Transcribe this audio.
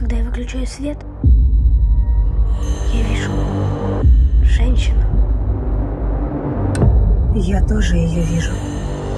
Когда я выключаю свет, я вижу женщину. Я тоже ее вижу.